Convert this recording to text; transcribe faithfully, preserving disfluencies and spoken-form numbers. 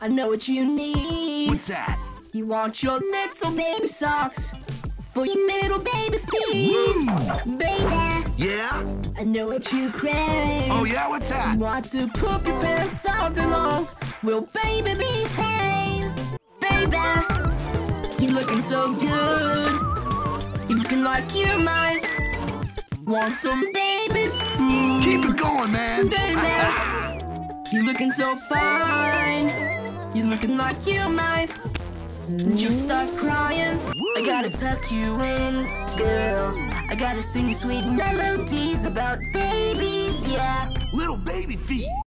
I know what you need. What's that? You want your little baby socks for your little baby feet. Woo! Baby, Yeah? I know what you crave. Oh yeah, what's that? You want to poop your pants all day long. Will baby behave? Baby, you're looking so good. You're looking like you might want some baby food. Keep it going, man. Baby, you're looking so fine. You're looking like you might just start crying. I gotta tuck you in, girl. I gotta sing sweet melodies about babies, yeah. Little baby feet.